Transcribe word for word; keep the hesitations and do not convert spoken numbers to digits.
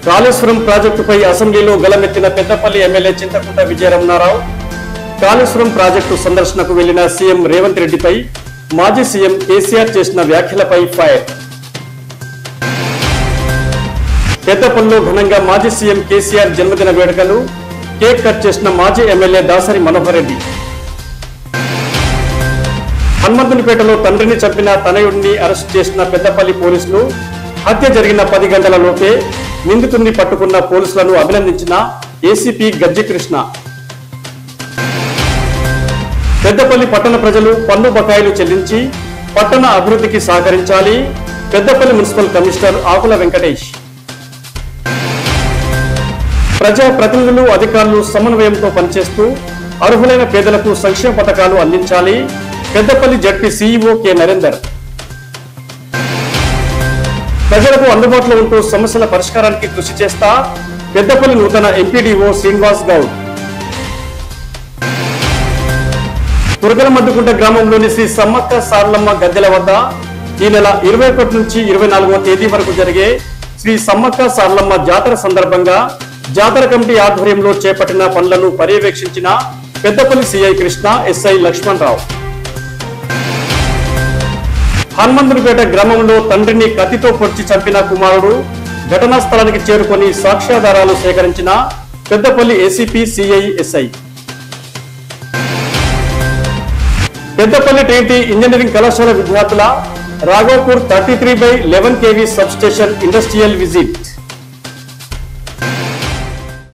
కాళేశ్వరం ప్రాజెక్టుపై అసెంబ్లీలో గలమెత్తిన పెద్దపల్లి ఎమ్మెల్యే చింతకుంట విజయరమణారావు. కాళేశ్వరం ప్రాజెక్టు సందర్శనకు వెళ్లిన సీఎం రేవంత్ రెడ్డిపై మాజీ సీఎం కేసీఆర్ చేసిన వ్యాఖ్యలపై ఫైర్. పెద్దపల్లిలో ఘనంగా మాజీ సీఎం కేసీఆర్ జన్మదిన వేడుకలు. కేక్ కట్ చేసిన మాజీ ఎమ్మెల్యే దాసరి మనోహర్ రెడ్డి. హనుమంతునిపేటలో తండ్రిని చంపిన తనయుడిని అరెస్ట్ చేసిన పెద్దపల్లి పోలీసులు. హత్య జరిగిన పది గంటల లోపే నిందితుడిని పట్టుకున్న పోలీసులను అభినందించిన ఏసీపీ గజ్జి కృష్ణ. పెద్దపల్లి పట్టణ ప్రజలు పన్ను బకాయిలు చెల్లించి పట్టణ అభివృద్ధికి సహకరించాలి. Peddapalli municipal commissioner Akula Venkatesh. ప్రజా ప్రతినిధులు అధికారులు సమన్వయంతో పనిచేస్తూ అర్హులైన పేదలకు సంక్షేమ పథకాలు అందించాలి. Peddapalli ZP CEO K Narender. ప్రజలకు అందుబాటులో ఉంటూ సమస్యల పరిష్కారానికి కృషి చేస్తా పెద్దపల్లి నూతన ఎంపీడీఓ శ్రీనివాస్ గౌడ్. తురగలమద్దుకుంట గ్రామంలోని శ్రీ సమ్మక్క సారలమ్మ గద్దెల వద్ద ఈ నెల ఇరవై ఒకటి నుంచి ఇరవై నాలుగవ తేదీ వరకు జరిగే శ్రీ సమ్మక్క సారలమ్మ జాతర సందర్భంగా జాతర కమిటీ ఆధ్వర్యంలో చేపట్టిన పనులను పర్యవేక్షించిన పెద్దపల్లి సిఐ కృష్ణ, ఎస్ఐ లక్ష్మణ్ రావు. హనుమంతునిపేట గ్రామంలో తండ్రిని కత్తితో పొడిచి చంపిన కుమారుడు. ఘటనా స్థలానికి చేరుకొని సాక్ష్యాధారాలు సేకరించిన Peddapalli ACP CI SI. Peddapalli Trinity engineering కళాశాల విద్యార్థుల Raghopur thirty three by eleven KV sub station industrial visit.